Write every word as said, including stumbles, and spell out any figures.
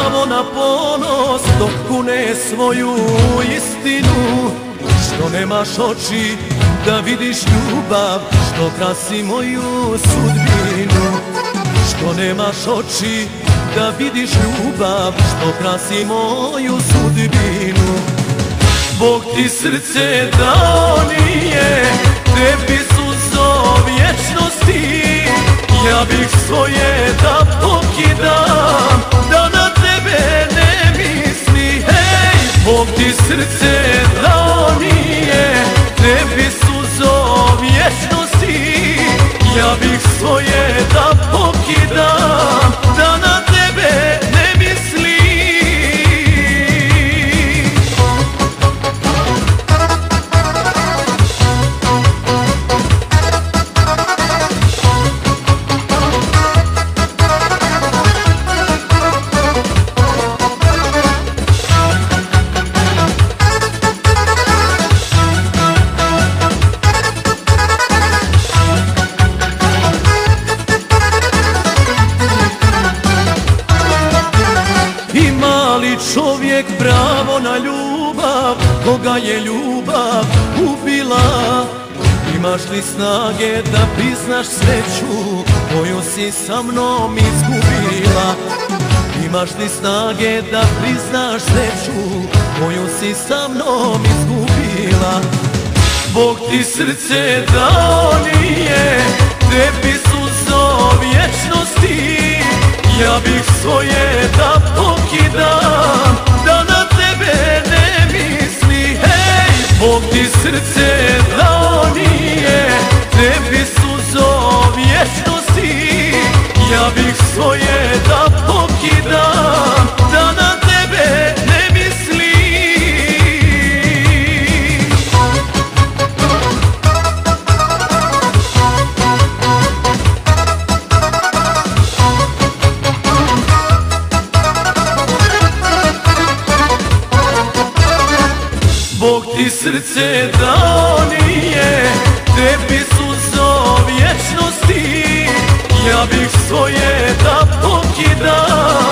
pravo na ponos dok kune svoju istinu. Što nemaš oči da vidiš ljubav što krasi moju sudbinu. Što nemaš oči da vidiš ljubav što krasi moju sudbinu. Bog ti srce dao nije, tebi suzo vječnosti. Ja bih svoje da pokidam, da na tebe ne misli. Hej, Bog ti srce dao nije, tebi suzo vječnosti. Ja bih svoje da pokidam, da na tebe ne misli. Čovjek pravo na ljubav, koga je ljubav ubila. Imaš li snage da priznaš sreću koju si sa mnom izgubila? Imaš li snage da priznaš sreću koju si sa mnom izgubila? Bog ti srce dao nije, tebi suzo vječnosti. Ja bih svoje da pokidam, da na tebe ne misli. Hej, Bog ti srce dao nije, tebi suzo vječnosti. Ja bih svoje da pokidam, da na tebe ne misli. Bog ti srce dao nije, tebi suzo vječnosti. Ja bih svoje da pokidam,